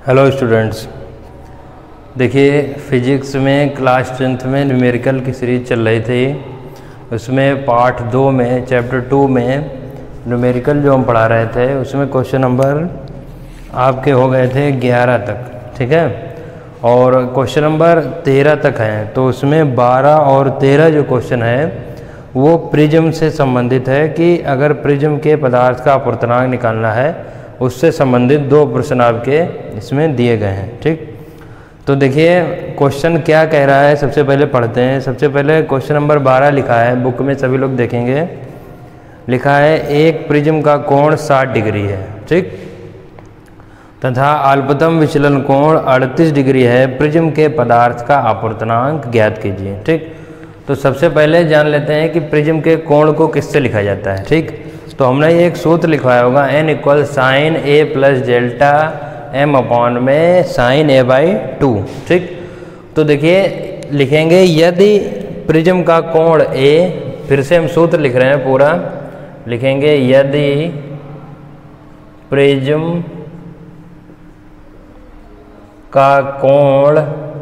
Hello students, देखिए physics में class 10th में न्यूमेरिकल की सीरीज चल रही थी। उसमें पार्ट 2 में चैप्टर 2 में न्यूमेरिकल जो हम पढ़ा रहे थे उसमें क्वेश्चन नंबर आपके हो गए थे 11 तक, ठीक है। और क्वेश्चन नंबर 13 तक हैं, तो उसमें 12 और 13 जो क्वेश्चन है वो प्रिज्म से संबंधित है कि अगर प्रिज्म के पदार्थ का अपवर्तनांक निकालना है, उससे संबंधित 2 प्रश्न आपके इसमें दिए गए हैं, ठीक। तो देखिए क्वेश्चन क्या कह रहा है, सबसे पहले पढ़ते हैं। सबसे पहले क्वेश्चन नंबर 12 लिखा है, बुक में सभी लोग देखेंगे। लिखा है एक प्रिज्म का कोण 60 डिग्री है, ठीक, तथा अल्पतम विचलन कोण 38 डिग्री है। प्रिज्म के पदार्थ का अपवर्तनांक ज्ञात कीजिए, ठीक। तो सबसे पहले जान लेते हैं कि प्रिज्म के कोण को किससे लिखा जाता है, ठीक। तो हमने ये एक सूत्र लिखवाया होगा, n = sin a + delta m में sin a/2, ठीक। तो देखिए लिखेंगे यदि प्रिज्म का कोण a, फिर से हम सूत्र लिख रहे हैं पूरा, लिखेंगे यदि प्रिज्म का कोण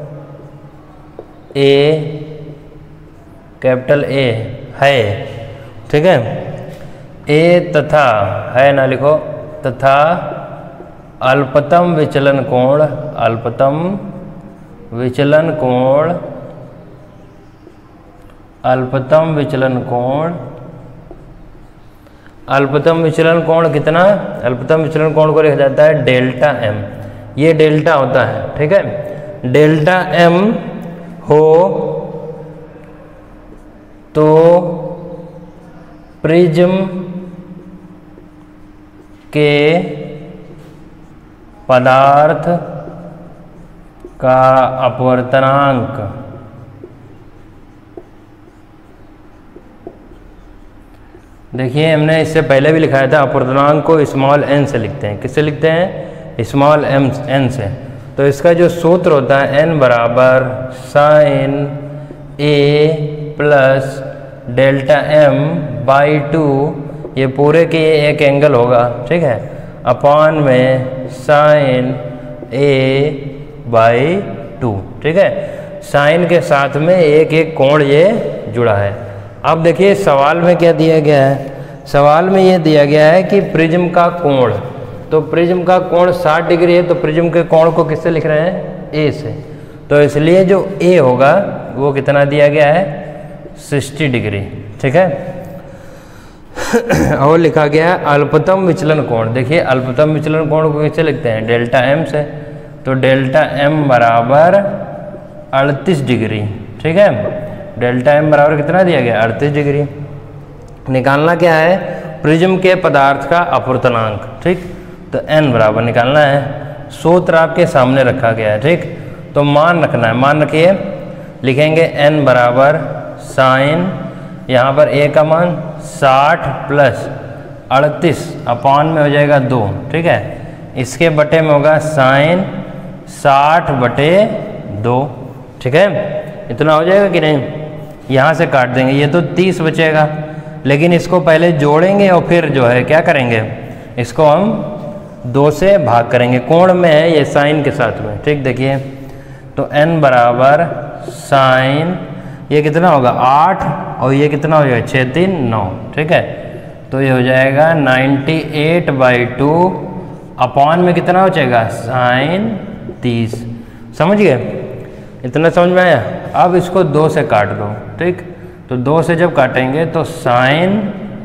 a, कैपिटल A है, ठीक है। ए तथा है ना लिखो, तथा अल्पतम विचलन कोण, अल्पतम विचलन कोण, अल्पतम विचलन कोण, अल्पतम विचलन कोण कितना? अल्पतम विचलन कोण को लिखा जाता है डेल्टा m। ये डेल्टा होता है, ठीक है। डेल्टा m हो तो प्रिज्म के पदार्थ का अपवर्तनांक देखिए हमने इससे पहले भी लिखाया था, अपवर्तनांक को स्मॉल n से लिखते हैं। किससे लिखते हैं? स्मॉल n से। तो इसका जो सूत्र होता है n बराबर sin a plus delta m/2, ये पूरे के एक एंगल होगा, ठीक है, अपॉन में sin a/2, ठीक है। साइन के साथ में एक एक कोण ये जुड़ा है। अब देखिए सवाल में क्या दिया गया है, सवाल में ये दिया गया है कि प्रिज्म का कोण, तो प्रिज्म का कोण 60 डिग्री है, तो प्रिज्म के कोण को किससे लिख रहे हैं? a से। तो इसलिए जो a होगा वो कितना दिया गया है? 60 डिग्री, ठीक है। और लिखा गया है अल्पतम विचलन कोण। देखिए अल्पतम विचलन कोण को किससे लिखते हैं? डेल्टा m से। तो डेल्टा m बराबर 38 डिग्री, ठीक है। डेल्टा m बराबर कितना दिया गया? 38 डिग्री। निकालना क्या है? प्रिज्म के पदार्थ का अपवर्तनांक, ठीक। तो n बराबर निकालना है। सूत्र आपके सामने रखा गया है, ठीक। तो मान रखना है, मान रखिए, लिखेंगे n बराबर साइन, यहाँ पर a का मान 60 प्लस 38 अपॉन में हो जाएगा 2, ठीक है। इसके बटे में होगा साइन 60/2, ठीक है। इतना हो जाएगा कि नहीं? यहाँ से काट देंगे, ये तो 30 बचेगा, लेकिन इसको पहले जोड़ेंगे और फिर जो है क्या करेंगे, इसको हम 2 से भाग करेंगे। कोण में है ये साइन के साथ में, ठीक। देखिए तो n बराबर साइन, ये कितना होगा 8, और ये कितना हो जाएगा 6 3 9, ठीक है। तो ये हो जाएगा 98/2 अपॉन में कितना हो जाएगा? साइन 30। समझ गए? इतना समझ में आया? अब इसको 2 से काट दो, ठीक। तो 2 से जब काटेंगे तो साइन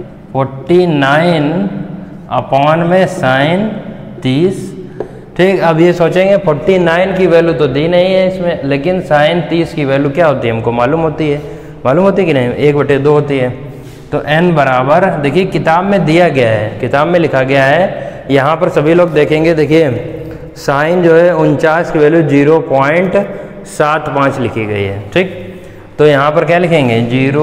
49 अपॉन में साइन 30, ठीक। अब ये सोचेंगे 49 की वैल्यू तो दी नहीं है इसमें, लेकिन साइन 30 की वैल्यू क्या होती है हमको मालूम होती है, मालूम होती है कि नहीं? 1/2 होती है। तो n बराबर, देखिए किताब में दिया गया है, किताब में लिखा गया है, यहाँ पर सभी लोग देखेंगे, देखिए साइन जो है 49 की वैल्यू 0.75 लिखी गई है, ठीक। तो यहाँ पर क्या लिखेंगे?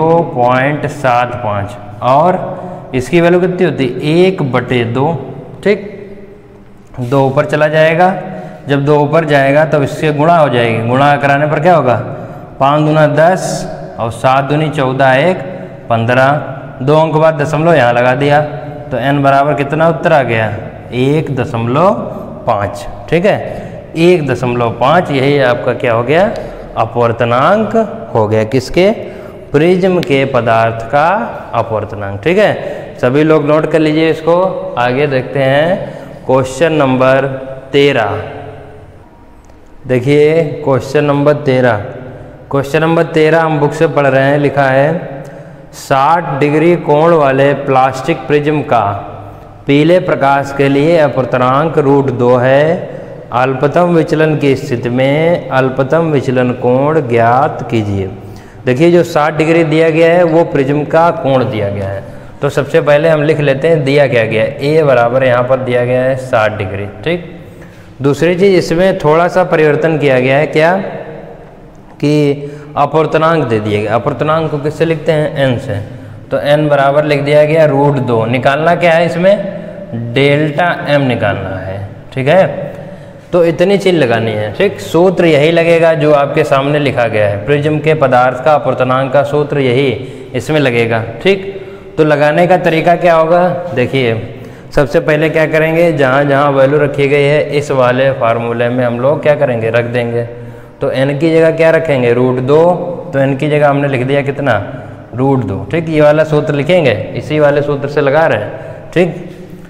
0.75, और इसकी वैल्यू कितनी होती है? 1/2, ठीक। 2 ऊपर चला जाएगा, जब 2 ऊपर जाएगा तब इससे गुणा हो जाएगी, गुणा कराने पर क्या होगा? 5 दूना 10 और 7 दूनी 14, 1 15, 2 अंक बाद दशमलव यहाँ लगा दिया, तो n बराबर कितना उत्तर आ गया? 1.5, ठीक है। 1.5, यही आपका क्या हो गया, अपवर्तनांक हो गया, किसके, प्रिज्म के पदार्थ का अपवर्तनांक। ठीक है, सभी लोग नोट कर लीजिए इसको। आगे देखते हैं क्वेश्चन नंबर 13। देखिए क्वेश्चन नंबर 13, क्वेश्चन नंबर 13 हम बुक से पढ़ रहे हैं। लिखा है 60 डिग्री कोण वाले प्लास्टिक प्रिज्म का पीले प्रकाश के लिए अपवर्तनांक √2 है। अल्पतम विचलन की स्थिति में अल्पतम विचलन कोण ज्ञात कीजिए। देखिए जो 60 डिग्री दिया गया है वो प्रिज्म का कोण दिया गया है। तो सबसे पहले हम लिख लेते हैं दिया क्या गया है, ए बराबर यहाँ पर दिया गया है 60 डिग्री। ठीक, दूसरी चीज़ इसमें थोड़ा सा परिवर्तन किया गया है, क्या कि अपवर्तनांक दे दिए गए। अपवर्तनांक को किससे लिखते हैं, एन से। तो एन बराबर लिख दिया गया √2। निकालना क्या है इसमें, डेल्टा एम निकालना है। ठीक है, तो इतनी चीज़ लगानी है। ठीक, सूत्र यही लगेगा जो आपके सामने लिखा गया है, प्रिज्म के पदार्थ का अपवर्तनांक का सूत्र यही इसमें लगेगा। ठीक, तो लगाने का तरीका क्या होगा, देखिए सबसे पहले क्या करेंगे, जहाँ जहाँ वैल्यू रखी गई है इस वाले फार्मूले में हम लोग क्या करेंगे, रख देंगे। तो n की जगह क्या रखेंगे, √2। तो n की जगह हमने लिख दिया कितना, √2। ठीक, ये वाला सूत्र लिखेंगे, इसी वाले सूत्र से लगा रहे हैं। ठीक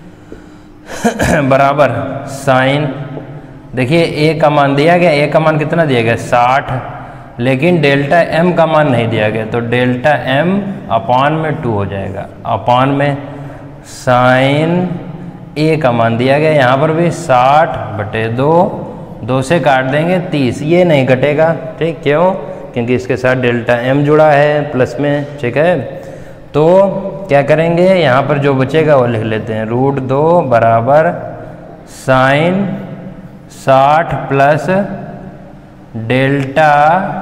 बराबर साइन, देखिए a का मान दिया गया, a का मान कितना दिया गया 60, लेकिन डेल्टा m का मान नहीं दिया गया। तो डेल्टा m अपान में 2 हो जाएगा, अपान में साइन a का मान दिया गया, यहाँ पर भी 60/2, 2 से काट देंगे 30, ये नहीं कटेगा। ठीक, क्यों, क्योंकि इसके साथ डेल्टा m जुड़ा है प्लस में। ठीक है, तो क्या करेंगे, यहाँ पर जो बचेगा वो लिख लेते हैं, √2 बराबर sine 60 plus delta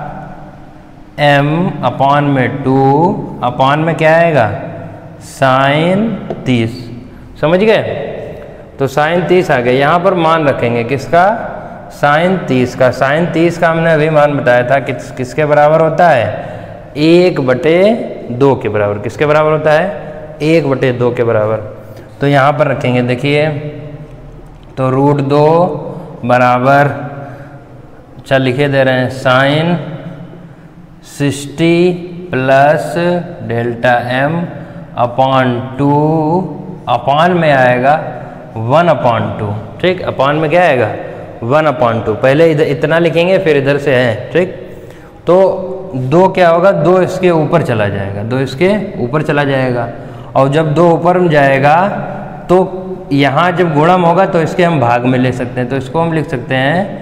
m upon में 2, अपान में क्या आएगा, साइन 30। समझ गए, तो साइन 30 आ गया। यहाँ पर मान रखेंगे किसका, साइन 30 का। साइन 30 का हमने अभी मान बताया था किसके बराबर होता है, 1/2 के बराबर। किसके बराबर होता है, 1/2 के बराबर। तो यहाँ पर रखेंगे, देखिए तो √2 बराबर, चल लिखे दे रहे हैं, sine 60 plus delta m upon 2, upon में आएगा 1/2। ठीक, अपान में क्या आएगा, 1/2। पहले इधर इतना लिखेंगे, फिर इधर से है। ठीक, तो 2 क्या होगा, 2 इसके ऊपर चला जाएगा, 2 इसके ऊपर चला जाएगा। और जब 2 ऊपर में जाएगा तो यहाँ जब गुणम होगा तो इसके हम भाग में ले सकते हैं। तो इसको हम लिख सकते हैं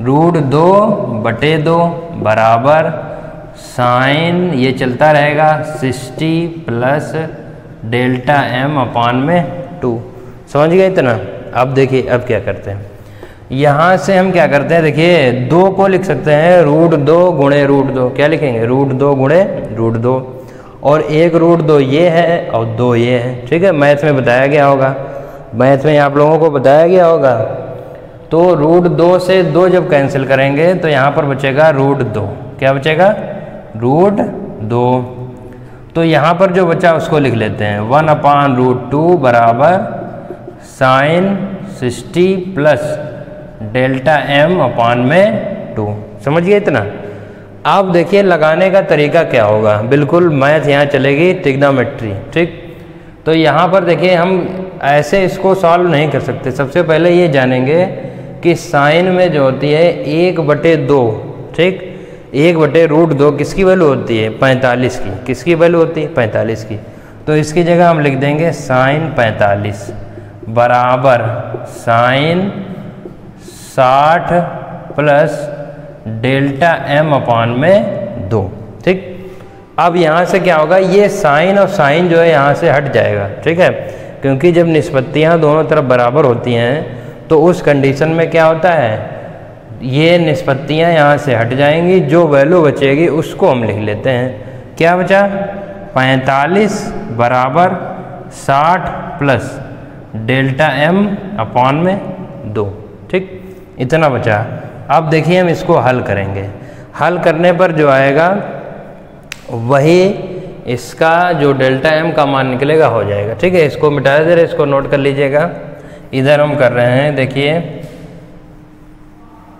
√2/2 बराबर साइन, ये चलता रहेगा 60 प्लस डेल्टा m अपान में 2। समझ गए इतना। अब देखिए अब क्या करते हैं, यहाँ से हम क्या करते हैं, देखिए 2 को लिख सकते हैं √2 गुणे √2। क्या लिखेंगे, √2 गुणे √2, और एक √2 ये है और 2 ये है। ठीक है, मैथ में बताया गया होगा, मैथ में आप लोगों को बताया गया होगा। तो √2 से 2 जब कैंसिल करेंगे तो यहाँ पर बचेगा √2। क्या बचेगा, √2। तो यहाँ पर जो बचा उसको लिख लेते हैं 1/√2 बराबर sine 60 plus delta m upon में 2। समझ गए इतना। अब देखिए लगाने का तरीका क्या होगा, बिल्कुल मैथ यहाँ चलेगी, ट्रिग्नोमेट्री। ठीक, तो यहाँ पर देखिए हम ऐसे इसको सॉल्व नहीं कर सकते। सबसे पहले ये जानेंगे कि साइन में जो होती है 1/2। ठीक, 1/√2 किसकी वैल्यू होती है, 45 की। किसकी वैल्यू होती है, 45 की। तो इसकी जगह हम लिख देंगे साइन 45 बराबर sine 60 plus delta m upon में 2। ठीक, अब यहाँ से क्या होगा, ये साइन और साइन जो है यहाँ से हट जाएगा। ठीक है, क्योंकि जब निष्पत्तियाँ दोनों तरफ बराबर होती हैं तो उस कंडीशन में क्या होता है, ये निष्पत्तियाँ यहाँ से हट जाएंगी, जो वैल्यू बचेगी उसको हम लिख लेते हैं। क्या बचा, 45 बराबर 60 प्लस डेल्टा m अपान में 2। ठीक, इतना बचा। अब देखिए हम इसको हल करेंगे, हल करने पर जो आएगा वही इसका जो डेल्टा m का मान निकलेगा हो जाएगा। ठीक है, इसको मिटा दे रहे, इसको नोट कर लीजिएगा। इधर हम कर रहे हैं, देखिए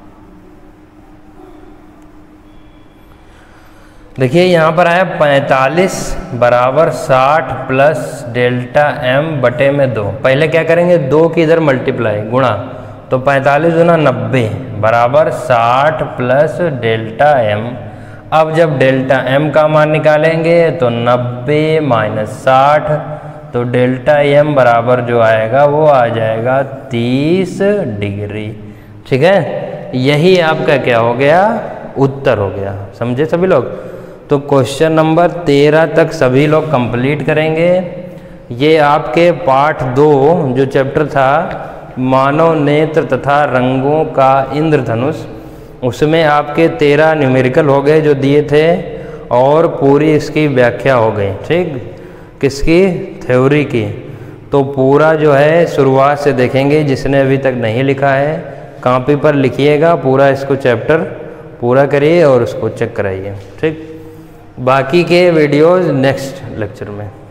देखिए यहाँ पर आया 45 बराबर 60 प्लस डेल्टा m बटे में 2। पहले क्या करेंगे, 2 की इधर मल्टीप्लाई गुणा, तो 45 गुना 90 बराबर 60 प्लस डेल्टा m। अब जब डेल्टा m का मान निकालेंगे तो 90 माइनस 60, तो डेल्टा m बराबर जो आएगा वो आ जाएगा 30 डिग्री। ठीक है, यही आपका क्या हो गया, उत्तर हो गया। समझे सभी लोग? तो क्वेश्चन नंबर 13 तक सभी लोग कंप्लीट करेंगे। ये आपके पार्ट 2 जो चैप्टर था मानव नेत्र तथा रंगों का इंद्रधनुष, उसमें आपके 13 न्यूमेरिकल हो गए जो दिए थे, और पूरी इसकी व्याख्या हो गई। ठीक, किसकी, थ्योरी की। तो पूरा जो है शुरुआत से देखेंगे। जिसने अभी तक नहीं लिखा है कॉपी पर लिखिएगा, पूरा इसको चैप्टर पूरा करिए और उसको चेक कराइए। ठीक, बाकी के वीडियोज़ नेक्स्ट लेक्चर में।